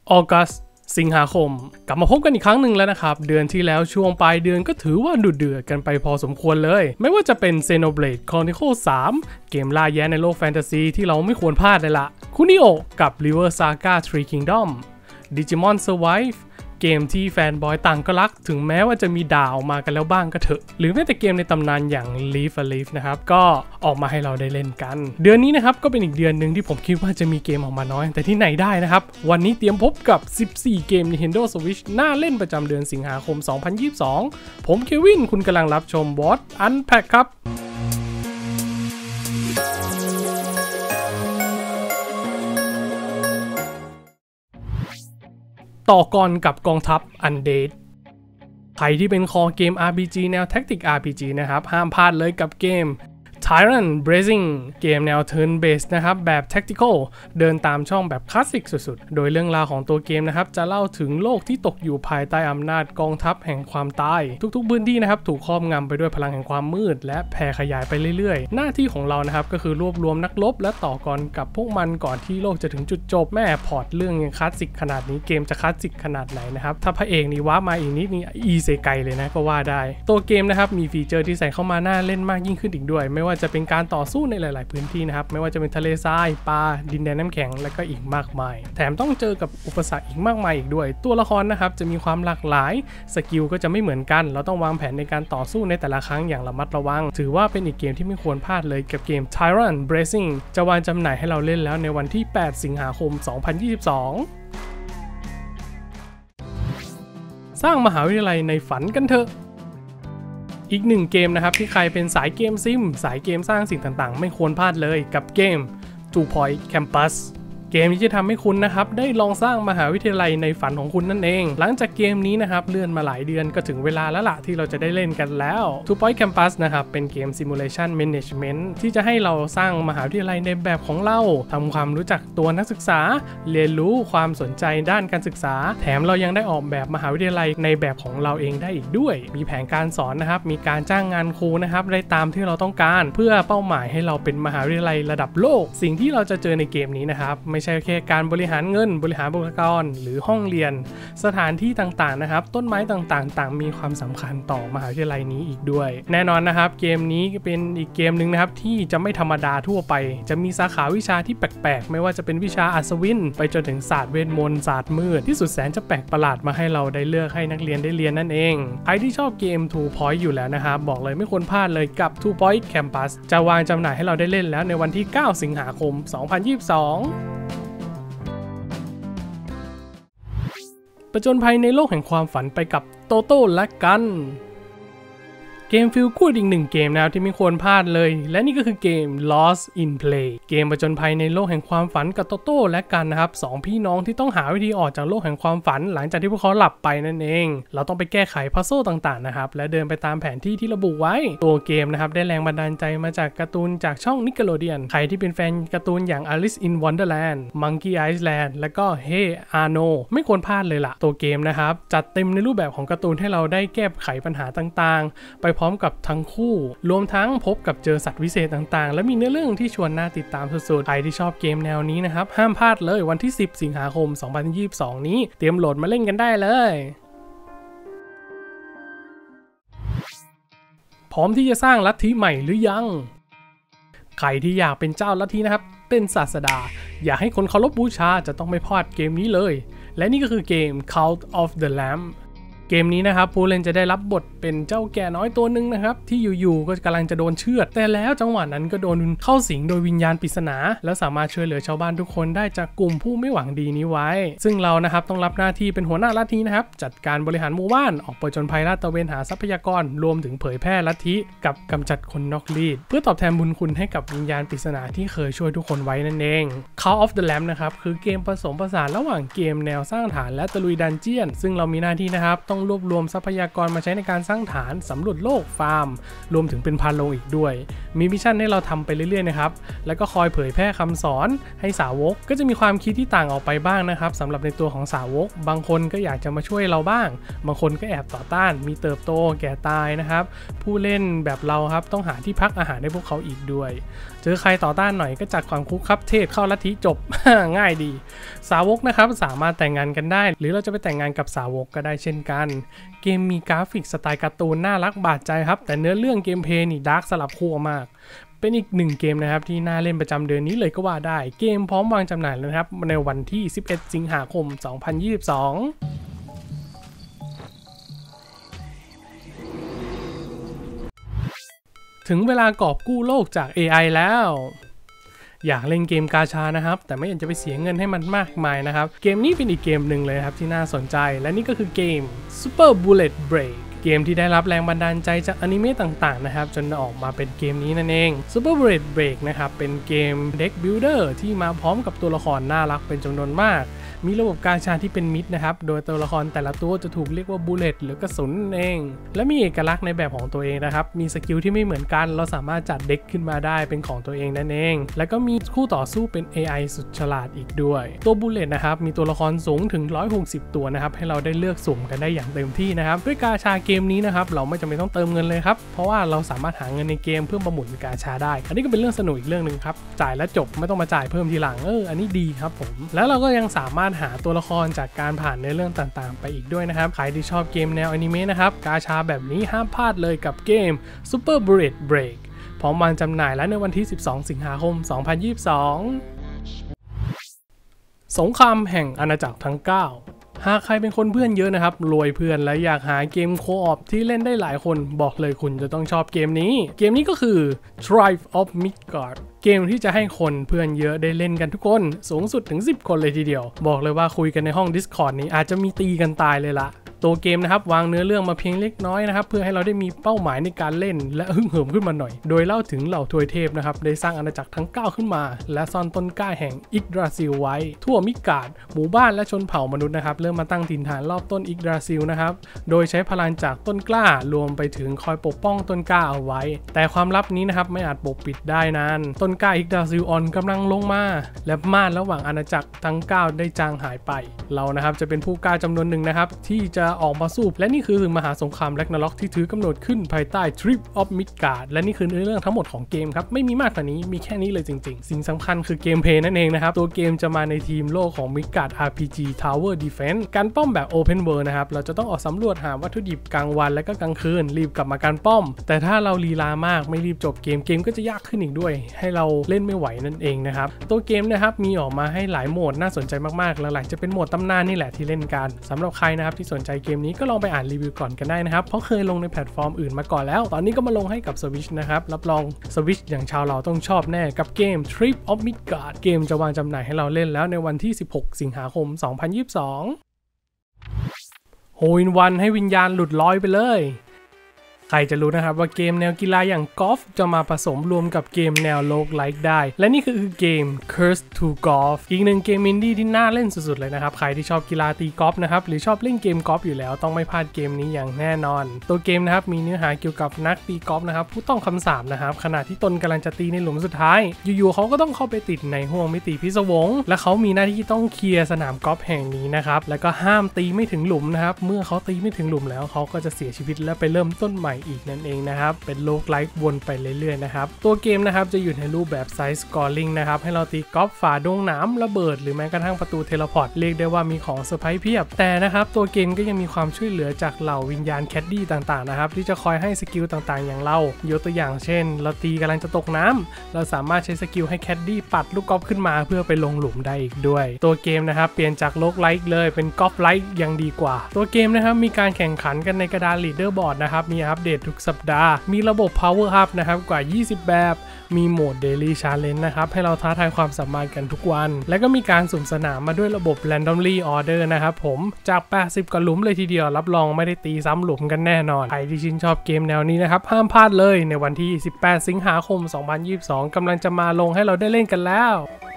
ออกัสสิงหาคมกลับมาพบกันอีกครั้งหนึ่งแล้วนะครับเดือนที่แล้วช่วงปลายเดือนก็ถือว่าดุเดือดกันไปพอสมควรเลยไม่ว่าจะเป็น Xenoblade Chronicles 3 เกมล่าแย้ในโลกแฟนตาซีที่เราไม่ควรพลาดเลยละคุนิโอกับ River Saga Three Kingdom Digimon Survive เกมที่แฟนบอยต่างก็รักถึงแม้ว่าจะมีด่าออกมากันแล้วบ้างก็เถอะหรือแม้แต่เกมในตำนานอย่าง Leaf a Leaf นะครับก็ออกมาให้เราได้เล่นกันเดือนนี้นะครับก็เป็นอีกเดือนหนึ่งที่ผมคิดว่าจะมีเกมออกมาน้อยแต่ที่ไหนได้นะครับวันนี้เตรียมพบกับ14เกม Nintendo Switch น่าเล่นประจำเดือนสิงหาคม 2022 ผมเควินคุณกำลังรับชม What Unpack ครับต่อก่อนกับกองทัพ Undead ใครที่เป็นคอเกม RPG แนว Tactic RPG นะครับห้ามพลาดเลยกับเกม Tyrant Bracing เกมแนว Turn Based นะครับแบบ Tactical เดินตามช่องแบบคลาสสิกสุดๆโดยเรื่องราวของตัวเกมนะครับจะเล่าถึงโลกที่ตกอยู่ภายใต้อำนาจกองทัพแห่งความตายทุกๆพื้นที่นะครับถูกครอบงำไปด้วยพลังแห่งความมืดและแผ่ขยายไปเรื่อยๆหน้าที่ของเรานะครับก็คือรวบรวมนักรบและต่อกรกับพวกมันก่อนที่โลกจะถึงจุดจบแม่พอร์ตเรื่องยังคลาสสิกขนาดนี้เกมจะคลาสสิกขนาดไหนนะครับถ้าพระเอกนี่ว้ามาอีกนิดนี่อีเซไกเลยนะก็ว่าได้ตัวเกมนะครับมีฟีเจอร์ที่ใส่เข้ามาน่าเล่นมากยิ่งขึ้นอีกด้วยไม่ว่าจะเป็นการต่อสู้ในหลายๆพื้นที่นะครับไม่ว่าจะเป็นทะเลทรายป่าดินแดนน้ำแข็งและก็อีกมากมายแถมต้องเจอกับอุปสรรคอีกมากมายอีกด้วยตัวละครนะครับจะมีความหลากหลายสกิลก็จะไม่เหมือนกันเราต้องวางแผนในการต่อสู้ในแต่ละครั้งอย่างระมัดระวังถือว่าเป็นอีกเกมที่ไม่ควรพลาดเลยกับเกม Tyrant Bracing จะวางจำหน่ายให้เราเล่นแล้วในวันที่8สิงหาคม 2022 สร้างมหาวิทยาลัยในฝันกันเถอะอีกหนึ่งเกมนะครับที่ใครเป็นสายเกมซิมสายเกมสร้างสิ่งต่างๆไม่ควรพลาดเลยกับเกม Two Point Campus เกมนี้จะทำให้คุณนะครับได้ลองสร้างมหาวิทยาลัยในฝันของคุณนั่นเองหลังจากเกมนี้นะครับเลื่อนมาหลายเดือนก็ถึงเวลาแล้วล่ะที่เราจะได้เล่นกันแล้ว Two Point Campus นะครับเป็นเกม Simulation Management ที่จะให้เราสร้างมหาวิทยาลัยในแบบของเราทำความรู้จักตัวนักศึกษาเรียนรู้ความสนใจด้านการศึกษาแถมเรายังได้ออกแบบมหาวิทยาลัยในแบบของเราเองได้อีกด้วยมีแผนการสอนนะครับมีการจ้างงานครูนะครับได้ตามที่เราต้องการเพื่อเป้าหมายให้เราเป็นมหาวิทยาลัยระดับโลกสิ่งที่เราจะเจอในเกมนี้นะครับไม่ใช่แค่การบริหารเงินบริหารบุคลากรหรือห้องเรียนสถานที่ต่างๆนะครับต้นไม้ต่างๆต่างมีความสำคัญต่อมหาวิทยาลัยนี้อีกด้วยแน่นอนนะครับเกมนี้เป็นอีกเกมหนึ่งนะครับที่จะไม่ธรรมดาทั่วไปจะมีสาขาวิชาที่แปลกๆไม่ว่าจะเป็นวิชาอัศวินไปจนถึงศาสตร์เวทมนต์ศาสตร์มืดที่สุดแสนจะแปลกประหลาดมาให้เราได้เลือกให้นักเรียนได้เรียนนั่นเองใครที่ชอบเกม Two Point อยู่แล้วนะครับบอกเลยไม่ควรพลาดเลยกับ Two Point Campus จะวางจำหน่ายให้เราได้เล่นแล้วในวันที่9สิงหาคม 2022ประจนภัยในโลกแห่งความฝันไปกับโตโต้และกันเกมฟิลกูดอีกหนึ่งเกมนะครับที่ไม่ควรพลาดเลยและนี่ก็คือเกม Lost in Play เกมประจนภัยในโลกแห่งความฝันกับโตโต้และกันนะครับสองพี่น้องที่ต้องหาวิธีออกจากโลกแห่งความฝันหลังจากที่พวกเขาหลับไปนั่นเองเราต้องไปแก้ไขพัซโซ่ต่างๆนะครับและเดินไปตามแผนที่ที่ระบุไว้ตัวเกมนะครับได้แรงบันดาลใจมาจากการ์ตูนจากช่อง Nickelodeon ใครที่เป็นแฟนการ์ตูนอย่าง Alice in Wonderland Monkey Island และก็ Hey Arnold ไม่ควรพลาดเลยล่ะตัวเกมนะครับจัดเต็มในรูปแบบของการ์ตูนให้เราได้แก้ไขปัญหาต่างๆไปพร้อมกับทั้งคู่รวมทั้งพบกับเจอสัตว์วิเศษต่างๆและมีเนื้อเรื่องที่ชวนน่าติดตามสุดๆใครที่ชอบเกมแนวนี้นะครับห้ามพลาดเลยวันที่10สิงหาคม 2022 นี้เตรียมโหลดมาเล่นกันได้เลยพร้อมที่จะสร้างลัทธิใหม่หรือยังใครที่อยากเป็นเจ้าลัทธินะครับเป็นศาสดาอยากให้คนเคารพบูชาจะต้องไม่พลาดเกมนี้เลยและนี่ก็คือเกม Cult of the Lambเกมนี้นะครับผู้เล่นจะได้รับบทเป็นเจ้าแก่น้อยตัวหนึ่งนะครับที่อยู่ๆก็กำลังจะโดนเชือดแต่แล้วจังหวะนั้นก็โดนเข้าสิงโดยวิญญาณปริศนาแล้วสามารถช่วยเหลือชาวบ้านทุกคนได้จากกลุ่มผู้ไม่หวังดีนี้ไว้ซึ่งเรานะครับต้องรับหน้าที่เป็นหัวหน้าลัทธินะครับจัดการบริหารหมู่บ้านออกผจญภัยลาดตระเวนหาทรัพยากรรวมถึงเผยแพร่ลัทธิกับกำจัดคนนอกรีดเพื่อตอบแทนบุญคุณให้กับวิญญาณปริศนาที่เคยช่วยทุกคนไว้นั่นเอง Cult of the Lamb นะครับคือเกมผสมผสานระหว่างเกมแนวสร้างฐานและตะลุยดันเจียนซึ่งเรามีหน้าที่นะครับต้องรวบรวมทรัพยากรมาใช้ในการสร้างฐานสำรวจโลกฟาร์มรวมถึงเป็นพาโลอีกด้วยมีมิชชั่นให้เราทำไปเรื่อยๆนะครับแล้วก็คอยเผยแพร่คำสอนให้สาวกก็จะมีความคิดที่ต่างออกไปบ้างนะครับสำหรับในตัวของสาวกบางคนก็อยากจะมาช่วยเราบ้างบางคนก็แอบต่อต้านมีเติบโตแก่ตายนะครับผู้เล่นแบบเราครับต้องหาที่พักอาหารให้พวกเขาอีกด้วยเจอใครต่อต้านหน่อยก็จัดความคุกคับเทศเข้าลัทธิจบ ง่ายดีสาวกนะครับสามารถแต่งงานกันได้หรือเราจะไปแต่งงานกับสาวกก็ได้เช่นกันเกมมีกราฟิกสไตล์การ์ตูนน่ารักบาดใจครับแต่เนื้อเรื่องเกมเพลย์นี่ดาร์กสลับขั้วมากเป็นอีกหนึ่งเกมนะครับที่น่าเล่นประจำเดือนนี้เลยก็ว่าได้เกมพร้อมวางจำหน่ายแล้วนะครับในวันที่11สิงหาคม2022ถึงเวลากอบกู้โลกจาก AI แล้วอยากเล่นเกมกาชานะครับแต่ไม่อยากจะไปเสียเงินให้มันมากมายนะครับเกมนี้เป็นอีกเกมหนึ่งเลยครับที่น่าสนใจและนี่ก็คือเกม Super Bullet Break เกมที่ได้รับแรงบันดาลใจจากอนิเมะต่างๆนะครับจนออกมาเป็นเกมนี้นั่นเอง Super Bullet Break นะครับเป็นเกม Deck Builder ที่มาพร้อมกับตัวละครน่ารักเป็นจำนวนมากมีระบบกาชาที่เป็นมิตรนะครับโดยตัวละครแต่ละตัวจะถูกเรียกว่าบูเลตหรือกระสุนเองและมีเอกลักษณ์ในแบบของตัวเองนะครับมีสกิลที่ไม่เหมือนกันเราสามารถจัดเด็กขึ้นมาได้เป็นของตัวเองนั่นเองแล้วก็มีคู่ต่อสู้เป็น AI สุดฉลาดอีกด้วยตัวบูเลตนะครับมีตัวละครสูงถึง160ตัวนะครับให้เราได้เลือกสุ่มกันได้อย่างเต็มที่นะครับด้วยกาชาเกมนี้นะครับเราไม่จำเป็นต้องเติมเงินเลยครับเพราะว่าเราสามารถหาเงินในเกมเพื่อประมูลกาชาได้อันนี้ก็เป็นเรื่องสนุกอีกเรื่องนึงครับจ่ายแล้วจบไม่ต้องมาจ่ายเพิ่มทีหลังอันนี้ดีครับผมแล้วเราก็ยังสามารถหาตัวละครจากการผ่านในเรื่องต่างๆไปอีกด้วยนะครับใครที่ชอบเกมแนวอนิเมะนะครับกาชาแบบนี้ห้ามพลาดเลยกับเกม Super Bullet Break พร้อมวางจำหน่ายแล้วในวันที่12สิงหาคม2022สงครามแห่งอาณาจักรทั้ง9หากใครเป็นคนเพื่อนเยอะนะครับรวยเพื่อนและอยากหาเกมโคออปที่เล่นได้หลายคนบอกเลยคุณจะต้องชอบเกมนี้ก็คือ Tribe of Midgard เกมที่จะให้คนเพื่อนเยอะได้เล่นกันทุกคนสูงสุดถึง10คนเลยทีเดียวบอกเลยว่าคุยกันในห้อง Discord นี้อาจจะมีตีกันตายเลยละตัวเกมนะครับวางเนื้อเรื่องมาเพียงเล็กน้อยนะครับเพื่อให้เราได้มีเป้าหมายในการเล่นและฮึ่มเหิมขึ้นมาหน่อยโดยเล่าถึงเหล่าทวยเทพนะครับได้สร้างอาณาจักรทั้ง9ขึ้นมาและซ่อนต้นกล้าแห่งอิกดราซิลไว้ทั่วมิกาดหมู่บ้านและชนเผ่ามนุษย์นะครับเริ่มมาตั้งถิ่นฐานรอบต้นอิกดราซิลนะครับโดยใช้พลังจากต้นกล้ารวมไปถึงคอยปกป้องต้นกล้าเอาไว้แต่ความลับนี้นะครับไม่อาจปกปิดได้นานต้นกล้าอิกดราซิลออนกำลังลงมาและม่านระหว่างอาณาจักรทั้ง9ได้จางหายไปเรานะครับจะเป็นผู้กล้าจำนวนหนึ่งนะครับที่จะออกมาสู้และนี่คือมหาสงครามแร็กนาร็อกที่ถือกำหนดขึ้นภายใต้ Tribe of Midgard และนี่คือเรื่องทั้งหมดของเกมครับไม่มีมากกว่านี้มีแค่นี้เลยจริงๆสิ่งสำคัญคือเกมเพลย์นั่นเองนะครับตัวเกมจะมาในทีมโลกของ Midgard RPG Tower Defense การป้อมแบบ Open World นะครับเราจะต้องออกสำรวจหาวัตถุดิบกลางวันและก็กลางคืนรีบกลับมาการป้อมแต่ถ้าเราลีลามากไม่รีบจบเกมก็จะยากขึ้นอีกด้วยให้เราเล่นไม่ไหวนั่นเองนะครับตัวเกมนะครับมีออกมาให้หลายโหมดน่าสนใจมากๆหลักๆจะเป็นโหมดตำนานนี่แหละที่เล่นกันสำหรับใครนะครับที่สนใจเกมนี้ก็ลองไปอ่านรีวิวก่อนกันได้นะครับเพราะเคยลงในแพลตฟอร์มอื่นมาก่อนแล้วตอนนี้ก็มาลงให้กับ Switch นะครับรับรอง Switch อย่างชาวเราต้องชอบแน่กับเกม Tribe of Midgard เกมจะวางจำหน่ายให้เราเล่นแล้วในวันที่16สิงหาคม2022โฮอินวันให้วิญญาณหลุดลอยไปเลยใครจะรู้นะครับว่าเกมแนวกีฬาอย่างกอล์ฟจะมาผสมรวมกับเกมแนวโลกไลค์ได้และนี่คือเกม Curse to Golf อีกหนึ่งเกมอินดี้ที่น่าเล่นสุดๆเลยนะครับใครที่ชอบกีฬาตีกอล์ฟนะครับหรือชอบเล่นเกมกอล์ฟอยู่แล้วต้องไม่พลาดเกมนี้อย่างแน่นอนตัวเกมนะครับมีเนื้อหาเกี่ยวกับนักตีกอล์ฟนะครับผู้ต้องคำสาปนะครับขณะที่ตนกำลังจะตีในหลุมสุดท้ายอยู่ๆเขาก็ต้องเข้าไปติดในห้วงมิติพิศวงและเขามีหน้าที่ต้องเคลียร์สนามกอล์ฟแห่งนี้นะครับแล้วก็ห้ามตีไม่ถึงหลุมนะครับเมื่อเขาตีไม่ถึงหลุมแล้วเขาก็จะเสียชีวิตและไปเริ่มต้นใหม่อีกนั่นเองเป็นโลกไลค์วนไปเรื่อยๆนะครับตัวเกมนะครับจะอยู่ในรูปแบบไซส์สกอร์ลิงนะครับให้เราตีกอล์ฟฝ่าดงน้ำระเบิดหรือแม้กระทั่งประตูเทเลพอร์ตเรียกได้ว่ามีของเซอร์ไพรส์เพียบแต่นะครับตัวเกมก็ยังมีความช่วยเหลือจากเหล่าวิญญาณแคดดี้ต่างๆนะครับที่จะคอยให้สกิลต่างๆอย่างเรายกตัวอย่างเช่นเราตีกำลังจะตกน้ำเราสามารถใช้สกิลให้แคดดี้ปัดลูกกอล์ฟขึ้นมาเพื่อไปลงหลุมได้อีกด้วยตัวเกมนะครับเปลี่ยนจากโลกไลค์เลยเป็นกอล์ฟไลค์ยังดีกว่าตัวเกมนะครับมีการแข่งขันกันในกระดานลีดเดอร์บอร์ดนะครับมีอัปเดตทุกสัปดาห์มีระบบ Power Up นะครับกว่า20แบบมีโหมด Daily Challenge นะครับให้เราท้าทายความสามารถกันทุกวันและก็มีการสุ่มสนามมาด้วยระบบ Randomly Order นะครับผมจาก80กว่าหลุมเลยทีเดียวรับรองไม่ได้ตีซ้ำหลุมกันแน่นอนใครที่ชื่นชอบเกมแนวนี้นะครับห้ามพลาดเลยในวันที่18สิงหาคม2022กำลังจะมาลงให้เราได้เล่นกันแล้ว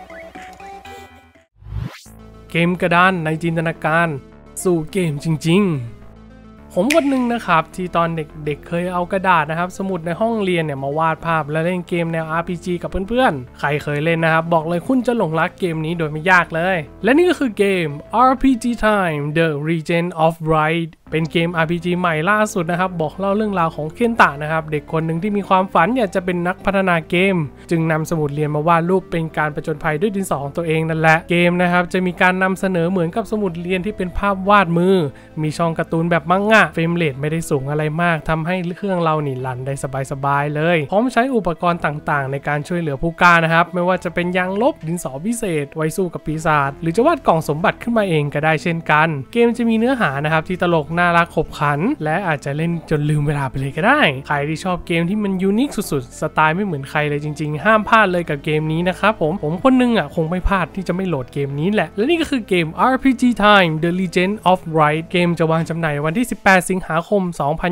เกมกระดานในจินตนาการสู่เกมจริงๆผมคนหนึ่งนะครับที่ตอนเด็กๆเคยเอากระดาษนะครับสมุดในห้องเรียนเนี่ยมาวาดภาพและเล่นเกมแนว RPG กับเพื่อนๆใครเคยเล่นนะครับบอกเลยคุณจะหลงรักเกมนี้โดยไม่ยากเลยและนี่ก็คือเกม RPG Time The Legend of Bright เป็นเกม RPG ใหม่ล่าสุดนะครับบอกเล่าเรื่องราวของเคนตะนะครับเด็กคนหนึ่งที่มีความฝันอยากจะเป็นนักพัฒนาเกมจึงนำสมุดเรียนมาวาดรูปเป็นการประจนภัยด้วยดินสอของตัวเองนั่นแหละเกมนะครับจะมีการนำเสนอเหมือนกับสมุดเรียนที่เป็นภาพวาดมือมีช่องการ์ตูนแบบมังงะเฟรมเรทไม่ได้สูงอะไรมากทำให้เครื่องเรานี่รันได้สบายๆเลยพร้อมใช้อุปกรณ์ต่างๆในการช่วยเหลือผู้กล้านะครับไม่ว่าจะเป็นยางลบดินสอพิเศษไว้สู้กับปีศาจหรือจะวาดกล่องสมบัติขึ้นมาเองก็ได้เช่นกันเกมจะมีเนื้อหานะครับที่ตลกน่ารักขบขันและอาจจะเล่นจนลืมเวลาไปเลยก็ได้ใครที่ชอบเกมที่มันยูนิคสุดๆสไตล์ไม่เหมือนใครเลยจริงๆห้ามพลาดเลยกับเกมนี้นะครับผมคนนึงคงไม่พลาดที่จะไม่โหลดเกมนี้แหละและนี่ก็คือเกม RPG Time The Legend of Wright เกมจะวางจำหน่ายวันที่18สิงหาคม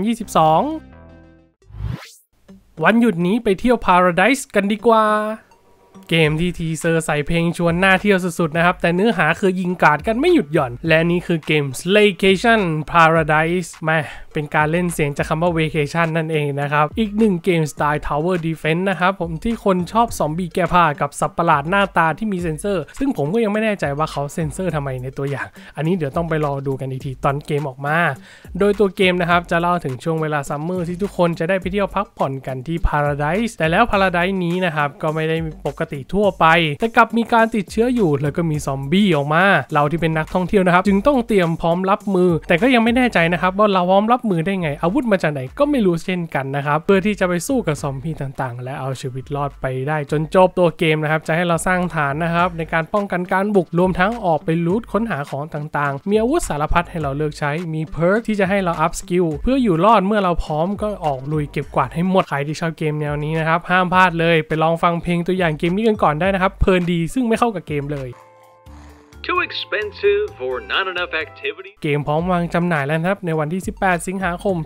2022วันหยุดนี้ไปเที่ยว Paradise กันดีกว่าเกมที่ทีเซอร์ใส่เพลงชวนน่าเที่ยวสุดๆนะครับแต่เนื้อหาคือยิงกาดกันไม่หยุดหย่อนและนี่คือเกม Slaycation Paradise มาเป็นการเล่นเสียงจากคำว่า Vacation นั่นเองนะครับอีกหนึ่งเกมสไตล์ Tower Defense นะครับผมที่คนชอบซอมบี้แก้ผ้ากับสัตว์ประหลาดหน้าตาที่มีเซ็นเซอร์ซึ่งผมก็ยังไม่แน่ใจว่าเขาเซ็นเซอร์ทำไมในตัวอย่างอันนี้เดี๋ยวต้องไปรอดูกันอีกทีตอนเกมออกมาโดยตัวเกมนะครับจะเล่าถึงช่วงเวลาซัมเมอร์ที่ทุกคนจะได้ไปเที่ยวพักผ่อนกันที่ Paradise แต่แล้ว Paradise นี้นะครับก็ไม่ได้ปกติทั่วไปแต่กลับมีการติดเชื้ออยู่แล้วก็มีซอมบี้ออกมาเราที่เป็นนักท่องเที่ยวนะครับจึงต้องเตรียมพร้อมรับมือแต่ก็ยังไม่แน่ใจนะครับว่าเราพร้อมรับมือได้ไงอาวุธมาจากไหนก็ไม่รู้เช่นกันนะครับเพื่อที่จะไปสู้กับซอมบี้ต่างๆและเอาชีวิตรอดไปได้จนจบตัวเกมนะครับจะให้เราสร้างฐานนะครับในการป้องกันการบุกรวมทั้งออกไปลูทค้นหาของต่างๆมีอาวุธสารพัดให้เราเลือกใช้มีเพิร์กที่จะให้เราอัพสกิลเพื่ออยู่รอดเมื่อเราพร้อมก็ออกลุยเก็บกวาดให้หมดใครที่ชอบเกมแนวนี้นะครับห้ามพลาดเลยไปลองฟังเพลงตัวอย่างเกมนี้กันก่อนได้นะครับเพลินดีซึ่งไม่เข้ากับเกมเลย Too expensive or not enough activity เกมพร้อมวางจำหน่ายแล้วครับในวันที่18สิงหาคม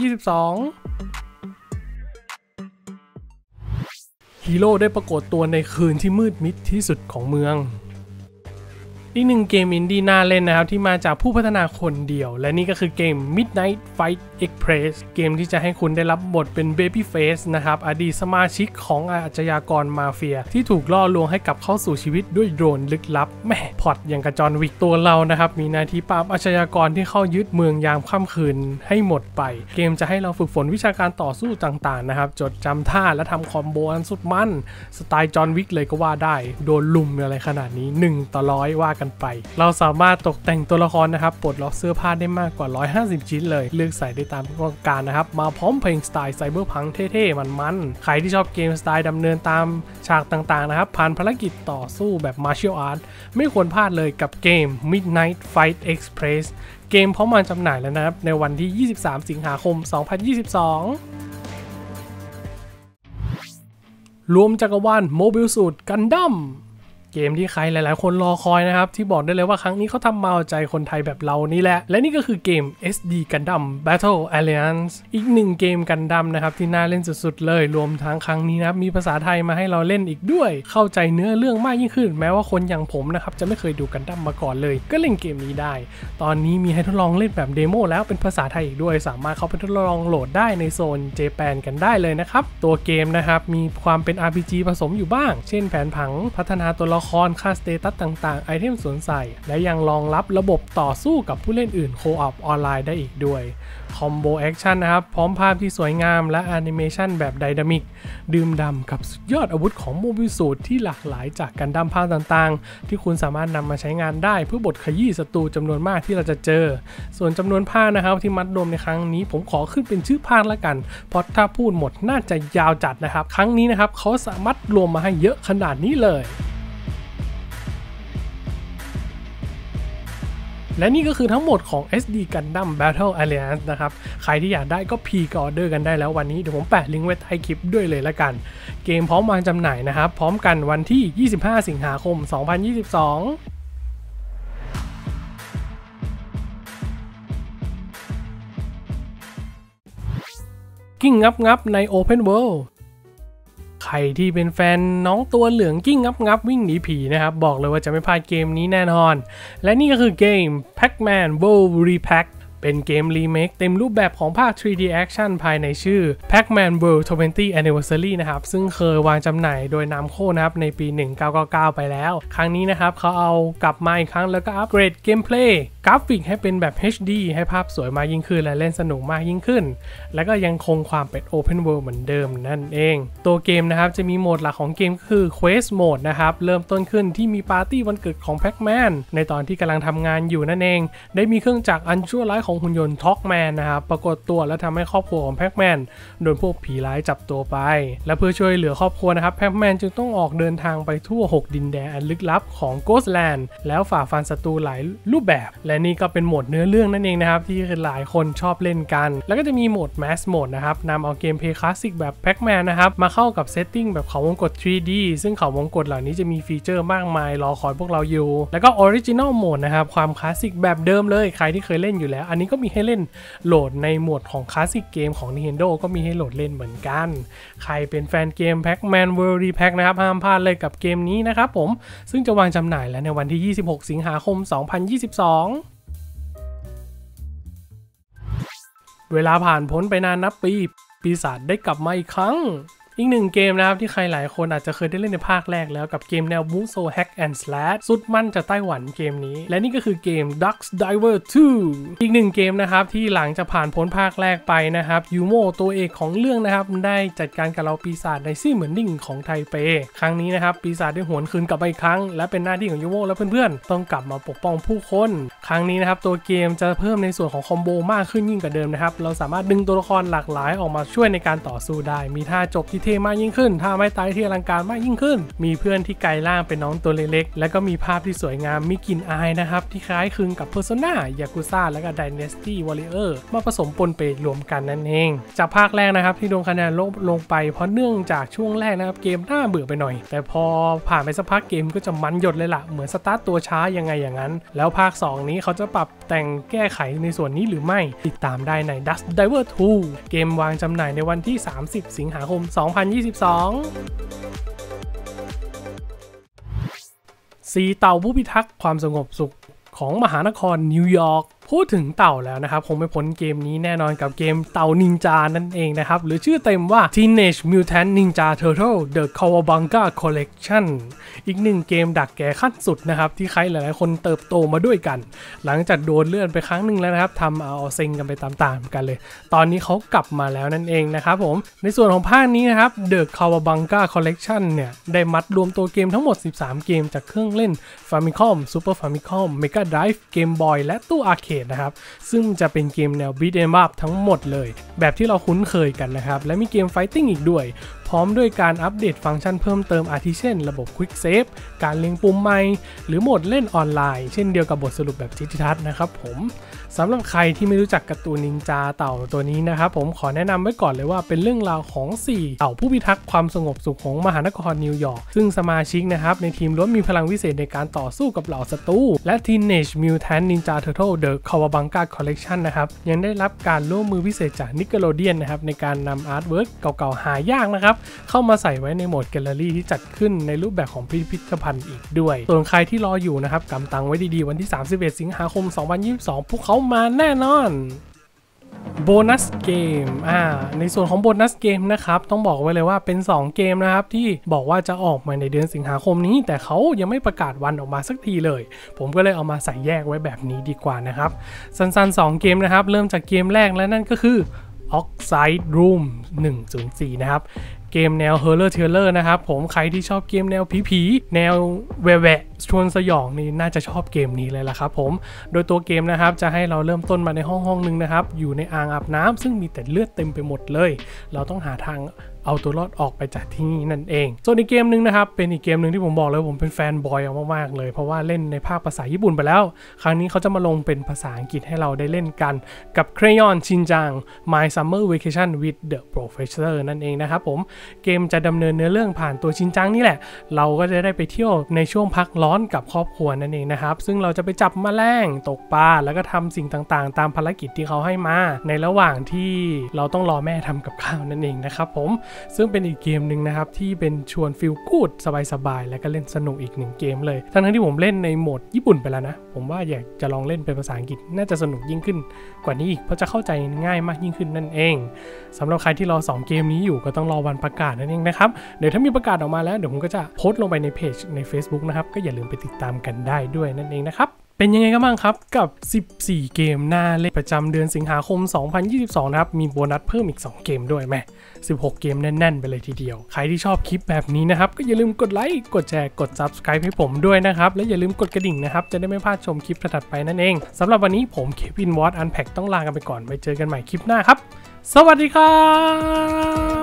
2022ฮีโร่ได้ปรากฏตัวในคืนที่มืดมิดที่สุดของเมืองอีกหนึ่งเกมอินดี้น่าเล่นนะครับที่มาจากผู้พัฒนาคนเดียวและนี่ก็คือเกม Midnight Fight Express เกมที่จะให้คุณได้รับบทเป็น Babyface นะครับอดีตสมาชิกของอาชญากรมาเฟียที่ถูกล่อลวงให้กลับเข้าสู่ชีวิตด้วยโดรนลึกลับแม่พอดอย่างกระจรวิกตัวเรานะครับมีหน้าที่ปราบอาชญากรที่เข้ายึดเมืองยามค่ำคืนให้หมดไปเกมจะให้เราฝึกฝนวิชาการต่อสู้ต่างๆนะครับจดจำท่าและทำคอมโบอันสุดมันสไตล์จอห์นวิกเลยก็ว่าได้โดนลุมอะไรขนาดนี้1:100ว่ากันไปเราสามารถตกแต่งตัวละครนะครับปลดล็อกเสื้อผ้าได้มากกว่า150ชิ้นเลยเลือกใส่ได้ตามต้องการนะครับมาพร้อมเพลงสไตล์ไซเบอร์พังเท่ๆมันๆใครที่ชอบเกมสไตล์ดำเนินตามฉากต่างๆนะครับผ่านภารกิจต่อสู้แบบ Martial Art ไม่ควรพลาดเลยกับเกม Midnight Fight Express เกมพร้อมวางจำหน่ายแล้วนะครับในวันที่23สิงหาคม2022รวมจักรวาล Mobile Suit Gundamเกมที่ใครหลายๆคนรอคอยนะครับที่บอกได้เลยว่าครั้งนี้เขาทำมาเอาใจคนไทยแบบเรานี่แหละและนี่ก็คือเกม SD Gundam Battle Alliance อีกหนึ่งเกมกันดั้มนะครับที่น่าเล่นสุดๆเลยรวมทั้งครั้งนี้นะครับมีภาษาไทยมาให้เราเล่นอีกด้วยเข้าใจเนื้อเรื่องมากยิ่งขึ้นแม้ว่าคนอย่างผมนะครับจะไม่เคยดูกันดั้มมาก่อนเลยก็เล่นเกมนี้ได้ตอนนี้มีให้ทดลองเล่นแบบเดโมแล้วเป็นภาษาไทยอีกด้วยสามารถเข้าไปทดลองโหลดได้ในโซนเจแปนกันได้เลยนะครับตัวเกมนะครับมีความเป็น RPG ผสมอยู่บ้างเช่นแผนผังพัฒนาตัวละครค่าสเตตัสต่างๆไอเทมสวมใส่และยังรองรับระบบต่อสู้กับผู้เล่นอื่นโคออปออนไลน์ได้อีกด้วยคอมโบแอคชั่นนะครับพร้อมภาพที่สวยงามและแอนิเมชันแบบไดนามิกดื่มด่ำกับสุดยอดอาวุธของโมบิลสูตที่หลากหลายจากกันดั้มภาคต่างๆที่คุณสามารถนำมาใช้งานได้เพื่อบดขยี้ศัตรูจำนวนมากที่เราจะเจอส่วนจำนวนภาคนะครับที่มัดรวมในครั้งนี้ผมขอขึ้นเป็นชื่อภาคละกันเพราะถ้าพูดหมดน่าจะยาวจัดนะครับครั้งนี้นะครับเขาสามารถรวมมาให้เยอะขนาดนี้เลยและนี่ก็คือทั้งหมดของ SD Gundam Battle Alliance นะครับใครที่อยากได้ก็พรีออเดอร์กันได้แล้ววันนี้เดี๋ยวผมแปะลิงก์ไว้ใต้คลิปด้วยเลยละกันเกมพร้อมวางจำหน่ายนะครับพร้อมกันวันที่25สิงหาคม2022กิ้งงับใน Open Worldใครที่เป็นแฟนน้องตัวเหลืองกิ้งงับวิ่งหนีผีนะครับบอกเลยว่าจะไม่พลาดเกมนี้แน่นอนและนี่ก็คือเกม Pac-Man World Repack เป็นเกมรีเมคเต็มรูปแบบของภาค 3D Action ภายในชื่อ Pac-Man World 20 Anniversary นะครับซึ่งเคยวางจำหน่ายโดย Namco นะครับในปี 1999 ไปแล้วครั้งนี้นะครับเขาเอากลับมาอีกครั้งแล้วก็อัปเกรดเกมเพลย์กราฟิกให้เป็นแบบ HD ให้ภาพสวยมากยิ่งขึ้นและเล่นสนุกมากยิ่งขึ้นและก็ยังคงความเป็น Open World เหมือนเดิมนั่นเองตัวเกมนะครับจะมีโหมดหลักของเกมก็คือ Quest Mode นะครับเริ่มต้นขึ้นที่มีปาร์ตี้วันเกิดของ Pac-Man ในตอนที่กำลังทำงานอยู่นั่นเองได้มีเครื่องจักรอันชั่วร้ายของหุ่นยนต์ Talkman นะครับปรากฏตัวและทำให้ครอบครัวของ Pac-Man โดนพวกผีร้ายจับตัวไปและเพื่อช่วยเหลือครอบครัวนะครับ Pac-Man จึงต้องออกเดินทางไปทั่ว6ดินแดนอันลึกลับของ Ghostland แล้วฝ่าฟันศัตรูหลายรูปแบบและนี่ก็เป็นโหมดเนื้อเรื่องนั่นเองนะครับที่หลายคนชอบเล่นกันแล้วก็จะมีโหมด Mass Mode นะครับนำเอาเกมเพลย์คลาสสิกแบบ Pac-Man นะครับมาเข้ากับเซตติ้งแบบเขาวงกต 3D ซึ่งเขาวงกตเหล่านี้จะมีฟีเจอร์มากมายรอคอยพวกเราอยู่แล้วก็ Original Mode นะครับความคลาสสิกแบบเดิมเลยใครที่เคยเล่นอยู่แล้วอันนี้ก็มีให้เล่นโหลดในโหมดของคลาสสิกเกมของ Nintendo ก็มีให้โหลดเล่นเหมือนกันใครเป็นแฟนเกม Pac-Man World Repack นะครับห้ามพลาดเลยกับเกมนี้นะครับผมซึ่งจะวางจำหน่ายแล้วในวันที่ 26 สิงหาคม 2022เวลาผ่านพ้นไปนานนับปีปีศาจได้กลับมาอีกครั้งอีกหนึ่งเกมนะครับที่ใครหลายคนอาจจะเคยได้เล่นในภาคแรกแล้วกับเกมแนวบู๊โซแฮกแอนด์สแลชสุดมั่นจากไต้หวันเกมนี้และนี่ก็คือเกม Ducks Diver 2 อีกหนึ่งเกมนะครับที่หลังจากผ่านพ้นภาคแรกไปนะครับยูโมตัวเอกของเรื่องนะครับได้จัดการกับเราปีศาจในซี่เหมือนดิ่งของไทเปครั้งนี้นะครับปีศาจได้หวนคืนกลับมาอีกครั้งและเป็นหน้าที่ของยูโมและเพื่อนๆต้องกลับมาปกป้องผู้คนครั้งนี้นะครับตัวเกมจะเพิ่มในส่วนของคอมโบมากขึ้นยิ่งกว่าเดิมนะครับเราสามารถดึงตัวละครหลากหลายออกมาช่วยในการต่อสู้ได้มีท่าจบที่เท่มากยิ่งขึ้นถ้าไม่ตายที่อลังการมากยิ่งขึ้นมีเพื่อนที่กลายร่างเป็นน้องตัวเล็กๆและก็มีภาพที่สวยงามมีกลิ่นอายนะครับที่คล้ายคลึงกับ Persona Yakuza และก็ Dynasty Warrior มาผสมปนเปรวมกันนั่นเองจากภาคแรกนะครับที่โดนคะแนนลงไปเพราะเนื่องจากช่วงแรกนะครับเกมน่าเบื่อไปหน่อยแต่พอผ่านไปสักพักเกมก็จะมันหยดเลยล่ะเหมือนสตาร์ทตัวช้ายังไงอย่างนั้นแล้วภาค2นี้เขาจะปรับแต่งแก้ไขในส่วนนี้หรือไม่ติดตามได้ใน Ducks Diver 2 เกมวางจำหน่ายในวันที่ 30 สิงหาคม 2022 4 เต่าผู้พิทักษ์ความสงบสุขของมหานครนิวยอร์กพูดถึงเต่าแล้วนะครับคงไม่พ้นเกมนี้แน่นอนกับเกมเต่านินจานั่นเองนะครับหรือชื่อเต็มว่า Teenage Mutant Ninja Turtle The Cowabunga Collection อีกหนึ่งเกมดักแก่ขั้นสุดนะครับที่ใครหลายๆคนเติบโตมาด้วยกันหลังจากโดนเลื่อนไปครั้งหนึ่งแล้วนะครับทำเอาเซ็งกันไปตามๆกันเลยตอนนี้เขากลับมาแล้วนั่นเองนะครับผมในส่วนของภาคนี้นะครับ The Cowabunga Collection เนี่ยได้มัดรวมตัวเกมทั้งหมด13เกมจากเครื่องเล่น Famicom Super Famicom Mega Drive Game Boy และตู้อาร์เคดนะครับซึ่งจะเป็นเกมแนว Beat 'em up ทั้งหมดเลยแบบที่เราคุ้นเคยกันนะครับและมีเกม Fighting อีกด้วยพร้อมด้วยการอัปเดตฟังก์ชันเพิ่มเติมอาทิเช่นระบบ Quick Save การเล็งปุ่มใหม่หรือโหมดเล่นออนไลน์เช่นเดียวกับบทสรุปแบบจิตทัศน์นะครับผมสำหรับใครที่ไม่รู้จักการ์ตูนนินจาเต่าตัวนี้นะครับผมขอแนะนำไว้ก่อนเลยว่าเป็นเรื่องราวของ4เต่าผู้พิทักษ์ความสงบสุขของมหานครนิวยอร์กซึ่งสมาชิกนะครับในทีมล้วนมีพลังวิเศษในการต่อสู้กับเหล่าศัตรูและ Teenage Mutant Ninja Turtle The Cowabunga Collection นะครับยังได้รับการร่วมมือพิเศษจาก Nickelodeon นะครับในการนำอาร์ตเวิร์กเก่าๆหายากนะครับเข้ามาใส่ไว้ในโหมดแกลเลอรี่ที่จัดขึ้นในรูปแบบของพิพิธภัณฑ์อีกด้วยส่วนใครที่รออยู่นะครับกำตังไว้ดีๆวันที่31สิงหาคม2022พวกเขามาแน่นอนโบนัสเกมในส่วนของโบนัสเกมนะครับต้องบอกไว้เลยว่าเป็น2เกมนะครับที่บอกว่าจะออกมาในเดือนสิงหาคมนี้แต่เขายังไม่ประกาศวันออกมาสักทีเลยผมก็เลยเอามาใส่แยกไว้แบบนี้ดีกว่านะครับสั้นๆ2เกมนะครับเริ่มจากเกมแรกและนั่นก็คือ Oxide Room 104นะครับเกมแนว Horror Thriller นะครับผมใครที่ชอบเกมแนวผีๆแนวแหวะชวนสยองนี่น่าจะชอบเกมนี้เลยล่ะครับผมโดยตัวเกมนะครับจะให้เราเริ่มต้นมาในห้องนึงนะครับอยู่ในอ่างอาบน้ำซึ่งมีแต่เลือดเต็มไปหมดเลยเราต้องหาทางเอาตัวรอดออกไปจากที่นี่นั่นเองส่วนอีกเกมนึงนะครับเป็นอีกเกมนึงที่ผมบอกเลยผมเป็นแฟนบอยมากๆเลยเพราะว่าเล่นในภาคภาษาญี่ปุ่นไปแล้วครั้งนี้เขาจะมาลงเป็นภาษาอังกฤษให้เราได้เล่นกันกับ Crayon Shin-chan My Summer Vacation with the Professor นั่นเองนะครับผมเกมจะดำเนินเนื้อเรื่องผ่านตัวชินจังนี่แหละเราก็จะได้ไปเที่ยวในช่วงพักร้อนกับครอบครัวนั่นเองนะครับซึ่งเราจะไปจับแมลงตกปลาแล้วก็ทำสิ่งต่างๆตามภารกิจที่เขาให้มาในระหว่างที่เราต้องรอแม่ทำกับข้าวนั่นเองนะครับผมซึ่งเป็นอีกเกมหนึ่งนะครับที่เป็นชวนฟีลกู๊ดสบายๆแล้วก็เล่นสนุกอีก1เกมเลยทั้งที่ผมเล่นในโหมดญี่ปุ่นไปแล้วนะผมว่าอยากจะลองเล่นเป็นภาษาอังกฤษน่าจะสนุกยิ่งขึ้นกว่านี้อีกเพราะจะเข้าใจง่ายมากยิ่งขึ้นนั่นเองสำหรับใครที่รอ2เกมนี้อยู่ก็ต้องรอวันประกาศนั่นเองนะครับเดี๋ยวถ้ามีประกาศออกมาแล้วเดี๋ยวผมก็จะโพสต์ลงไปในเพจใน Facebook นะครับก็อย่าลืมไปติดตามกันได้ด้วยนั่นเองนะครับเป็นยังไงกันบ้างครับกับ14เกมหน้าเล่นประจำเดือนสิงหาคม2022นะครับมีโบนัสเพิ่มอีก2เกมด้วยแม่16เกมแน่นๆไปเลยทีเดียวใครที่ชอบคลิปแบบนี้นะครับก็อย่าลืมกดไลค์กดแชร์กด Subscribe ให้ผมด้วยนะครับและอย่าลืมกดกระดิ่งนะครับจะได้ไม่พลาดชมคลิปถัดไปนั่นเองสำหรับวันนี้ผมเควินวอตอันแพ็คต้องลากันไปก่อนไว้เจอกันใหม่คลิปหน้าครับสวัสดีครับ